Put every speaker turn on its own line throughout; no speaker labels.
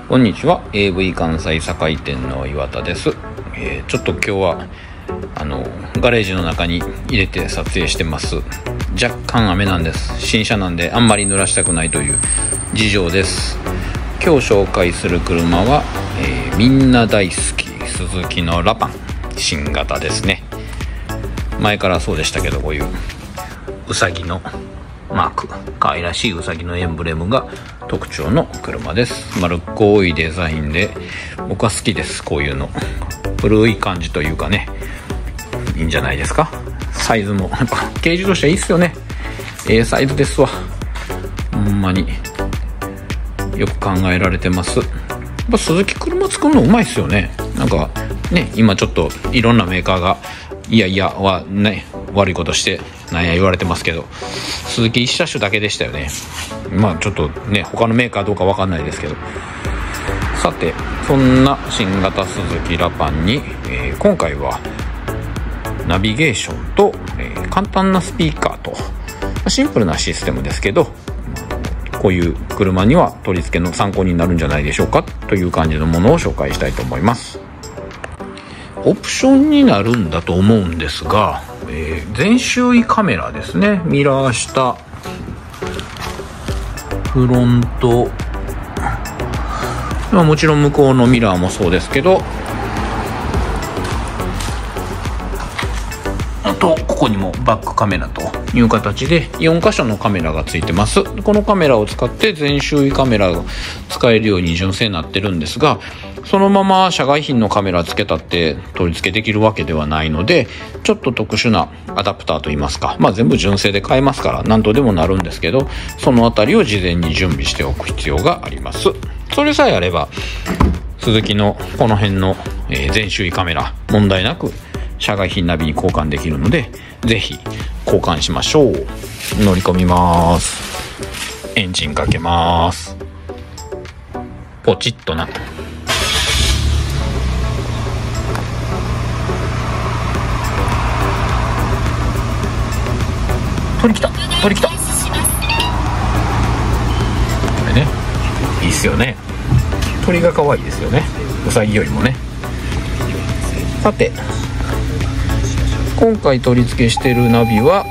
こんにちは。 AV 関西堺店の岩田です。ちょっと今日はガレージの中に入れて撮影してます。若干雨なんです。新車なんであんまり濡らしたくないという事情です。今日紹介する車は、みんな大好きスズキのラパン新型ですね。前からそうでしたけど、こういうウサギのマーク、可愛らしいウサギのエンブレムが特徴の車です。丸っこいデザインで僕は好きです。こういうの古い感じというかね、いいんじゃないですか。サイズもやっぱ軽自動車いいっすよね。サイズですわ。ほんまによく考えられてます。やっぱスズキ車作るのうまいっすよね。なんかね、今ちょっといろんなメーカーがいやいやはね、悪いことしてなんや言われてますけど、スズキ1車種だけでしたよね。まあちょっとね、他のメーカーどうかわかんないですけど。さて、そんな新型スズキラパンに、今回はナビゲーションと、簡単なスピーカーとシンプルなシステムですけど、こういう車には取り付けの参考になるんじゃないでしょうかという感じのものを紹介したいと思います。オプションになるんだと思うんですが、全周囲カメラですね。ミラー下、フロント、もちろん向こうのミラーもそうですけど、あとここにもバックカメラという形で4箇所のカメラがついてます。このカメラを使って全周囲カメラが使えるように純正になってるんですが、そのまま社外品のカメラつけたって取り付けできるわけではないので、ちょっと特殊なアダプターといいますか、全部純正で買えますから何とでもなるんですけど、そのあたりを事前に準備しておく必要があります。それさえあればスズキのこの辺の全周囲カメラ問題なく社外品ナビに交換できるので、ぜひ交換しましょう。乗り込みます。エンジンかけます。ポチッとな。取り来たこれね、いいっすよね。鳥が可愛いですよね、ウサギよりもね。さて、今回取り付けしてるナビは、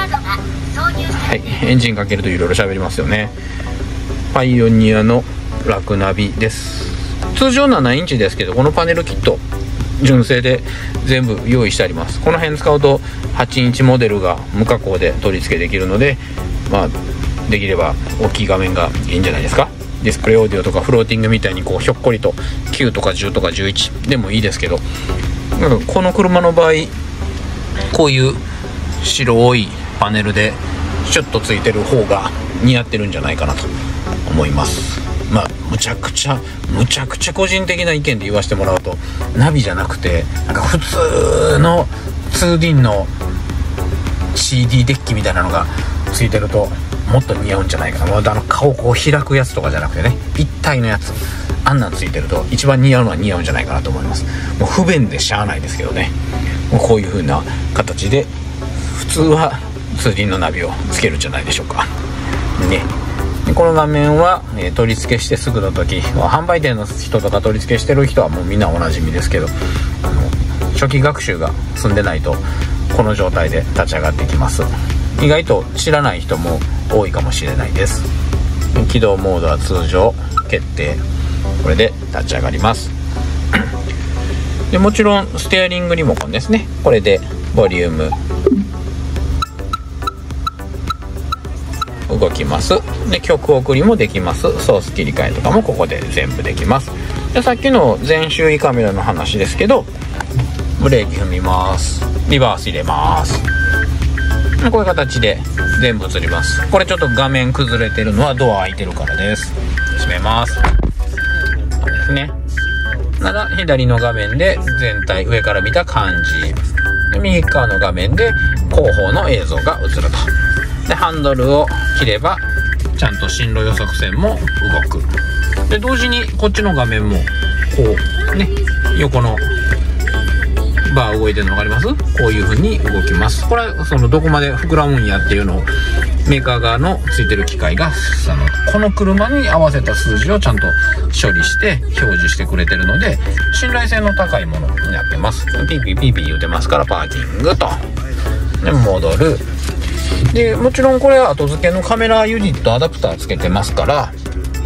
エンジンかけるといろいろ喋りますよね。パイオニアのラクナビです。通常7インチですけど、このパネルキット純正で全部用意してあります。この辺使うと8インチモデルが無加工で取り付けできるので、できれば大きい画面がいいんじゃないですか。ディスプレイオーディオとかフローティングみたいにひょっこりと9とか10とか11でもいいですけど、この車の場合こういう白いパネルでシュッとついてる方が似合ってるんじゃないかなと思います。むちゃくちゃ個人的な意見で言わせてもらうと、ナビじゃなくて普通の 2D の CD デッキみたいなのがついてるともっと似合うんじゃないかな。顔を開くやつとかじゃなくてね、一体のやつ、あんなんついてると一番似合うのは似合うんじゃないかなと思います。もう不便でしゃあないですけどね、もうこういう風な形で普通は 2D のナビをつけるんじゃないでしょうかね。この画面は、取り付けしてすぐの時、販売店の人とか取り付けしてる人はもうみんなおなじみですけど、初期学習が済んでないとこの状態で立ち上がってきます。意外と知らない人も多いかもしれないです。起動モードは通常決定、これで立ち上がりますで、もちろんステアリングリモコンですね。これでボリューム動きます。で、曲送りもできます。ソース切り替えとかもここで全部できます。で、さっきの全周囲カメラの話ですけど、ブレーキ踏みます。リバース入れます。こういう形で全部映ります。これちょっと画面崩れてるのはドア開いてるからです。閉めます。これですね。なら左の画面で全体上から見た感じで、右側の画面で後方の映像が映ると。で、ハンドルを切ればちゃんと進路予測線も動く。で、同時にこっちの画面もこうね、横のバー動いてるの分かります？こういう風に動きます。これはそのどこまで膨らむんやっていうのをメーカー側のついてる機械がこの車に合わせた数字をちゃんと処理して表示してくれてるので、信頼性の高いものになってます。ピーピーピーピー言うてますから、パーキングとで戻る。でもちろんこれは後付けのカメラユニットアダプターつけてますから、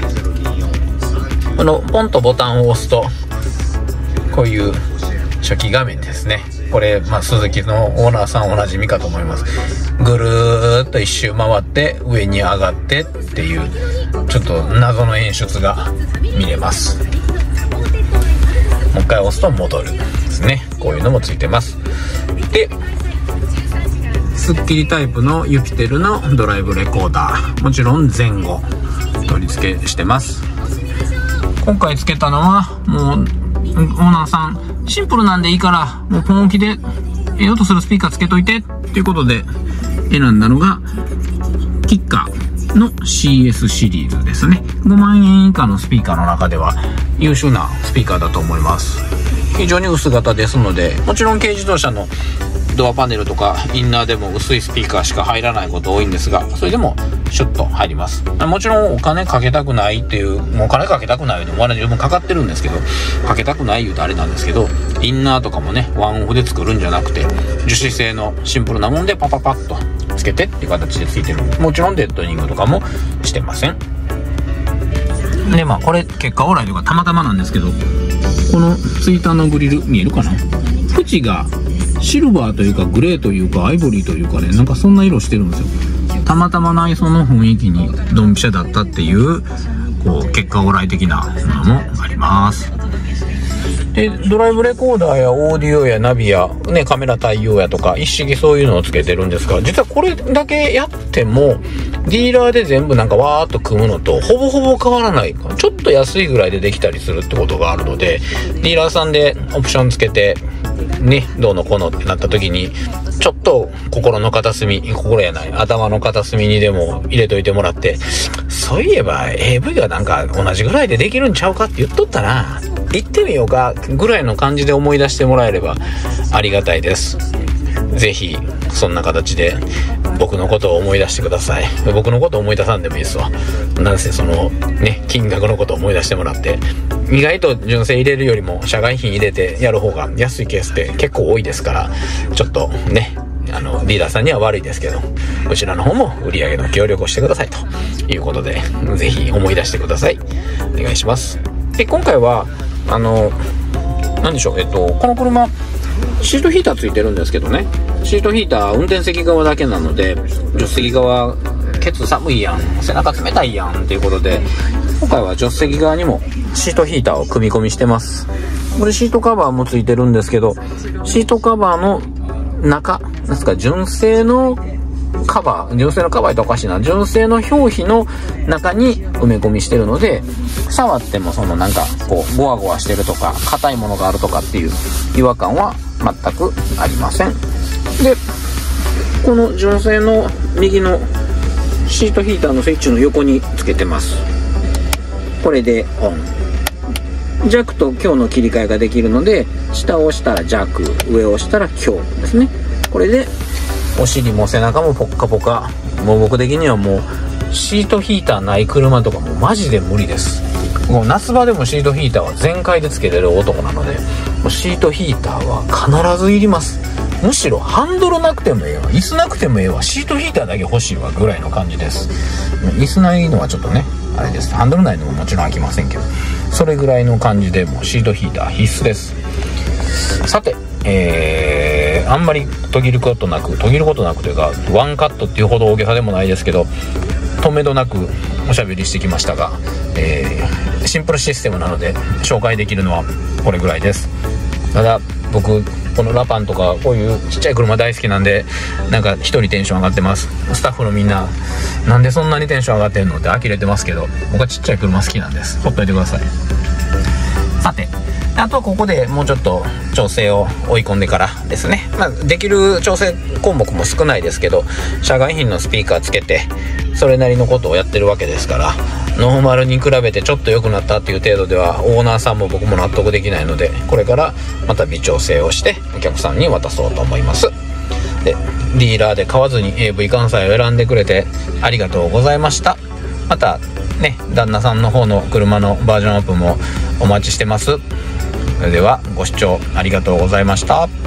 このポンとボタンを押すとこういう初期画面ですね。これ、スズキのオーナーさんおなじみかと思います。ぐるーっと一周回って上に上がってっていうちょっと謎の演出が見れます。もう一回押すと戻るですね。こういうのもついてます。でスッキリタイプのユピテルのドライブレコーダー、もちろん前後取り付けしてます。今回つけたのはもうオーナーさんシンプルなんでいいからもう本置きで音するスピーカーつけといてっていうことで選んだのがキッカーの CS シリーズですね。5万円以下のスピーカーの中では優秀なスピーカーだと思います。非常に薄型ですので、もちろん軽自動車のドアパネルとかインナーでも薄いスピーカーしか入らないこと多いんですが、それでもシュッと入ります。もちろんお金かけたくないっていう、もうお金かけたくないようにお金十分かかってるんですけど、かけたくない言うとあれなんですけど、インナーとかもねワンオフで作るんじゃなくて樹脂製のシンプルなもんでパパパッとつけてっていう形でついてる。もちろんデッドリングとかもしてません。でこれ結果オーライとかたまたまなんですけど、このツイッターのグリル見えるかな、縁がシルバーというかグレーというかアイボリーというかね、なんかそんな色してるんですよ。たまたま内装の雰囲気にドンピシャだったっていう結果オーライ的なものもあります。でドライブレコーダーやオーディオやナビや、カメラ対応やとか一式そういうのをつけてるんですが、実はこれだけやってもディーラーで全部なんかわーっと組むのとほぼほぼ変わらない、ちょっと安いぐらいでできたりするってことがあるので、ディーラーさんでオプションつけてどうのこうのってなった時にちょっと頭の片隅にでも入れといてもらって、そういえば AV がなんか同じぐらいでできるんちゃうかって言っとったな、行ってみようかぐらいの感じで思い出してもらえればありがたいです。ぜひそんな形で僕のことを思い出してください。僕のことを思い出さんでもいいですわ。なんせ金額のことを思い出してもらって、意外と純正入れるよりも社外品入れてやる方が安いケースって結構多いですから、ちょっとリーダーさんには悪いですけど、うちらの方も売り上げの協力をしてくださいということで、ぜひ思い出してください。お願いします。で今回は何でしょう、この車シートヒーターついてるんですけどね、シートヒーター運転席側だけなので、助手席側ケツ寒いやん、背中冷たいやんっていうことで、今回は助手席側にもシートヒーターを組み込みしてます。これシートカバーもついてるんですけど、シートカバーの中なんですか、純正のカバーっておかしいな、純正の表皮の中に埋め込みしてるので、触ってもゴワゴワしてるとか硬いものがあるとかっていう違和感は全くありません。でこの純正の右のシートヒーターのスイッチの横につけてます。これでオン、弱と強の切り替えができるので、下を押したら弱、上を押したら強ですね。これでお尻も背中もポッカポカ。もう僕的にはもうシートヒーターない車とかもうマジで無理です。もう夏場でもシートヒーターは全開でつけれる男なので、もうシートヒーターは必ずいります。むしろハンドルなくてもええわ、椅子なくてもええわ、シートヒーターだけ欲しいわぐらいの感じです。椅子ないのはちょっとねあれです。ハンドルないのももちろん飽きませんけど、それぐらいの感じでもうシートヒーター必須です。さてあんまり途切ることなくというかワンカットっていうほど大げさでもないですけど、止めどなくおしゃべりしてきましたが、シンプルシステムなので紹介できるのはこれぐらいです。ただ僕このラパンとかこういうちっちゃい車大好きなんで、なんか一人テンション上がってます。スタッフのみんななんでそんなにテンション上がってんのって呆れてますけど、僕はちっちゃい車好きなんです。ほっといてください。さてあとはここでもうちょっと調整を追い込んでからですね、できる調整項目も少ないですけど、社外品のスピーカーつけてそれなりのことをやってるわけですから、 ノーマルに比べてちょっと良くなったっていう程度ではオーナーさんも僕も納得できないので、これからまた微調整をしてお客さんに渡そうと思います。でディーラーで買わずに AV 関西を選んでくれてありがとうございました。またね、旦那さんの方の車のバージョンアップもお待ちしてます。それではご視聴ありがとうございました。